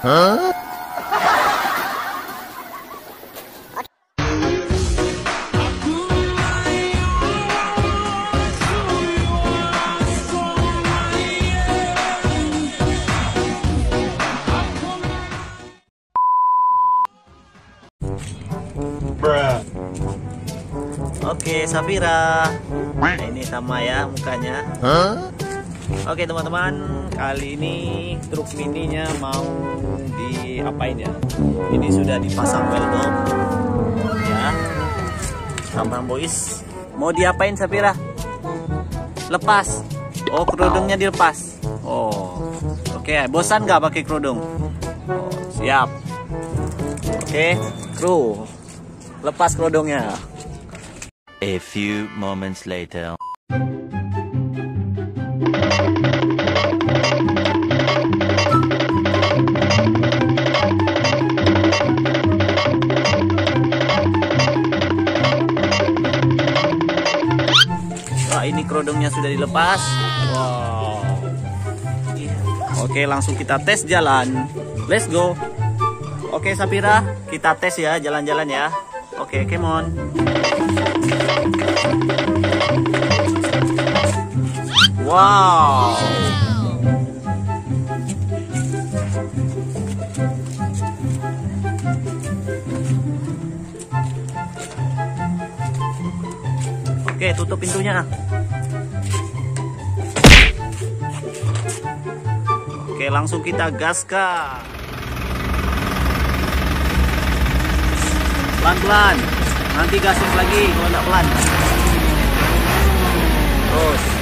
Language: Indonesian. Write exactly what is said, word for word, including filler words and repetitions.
Hah? Oke, Safira. Nah, ini sama ya mukanya. Huh? Oke teman-teman, kali ini truk mininya mau diapain ya? Ini sudah dipasang weldon ya. Sama boys. Mau diapain Safira? Lepas. Oh, kerudungnya dilepas. Oh. Oke, bosan nggak pakai kerudung? Oh, siap. Oke, kru. Lepas kerudungnya. A few moments later. Wah, ini kerudungnya sudah dilepas. Wow. Oke, langsung kita tes jalan. Let's go. Oke, Safira, kita tes ya jalan-jalan ya. Oke, come on. Wow. Oke, tutup pintunya. Oke, langsung kita gaskan. Pelan-pelan. Nanti gasin lagi kalau nggak pelan. Terus.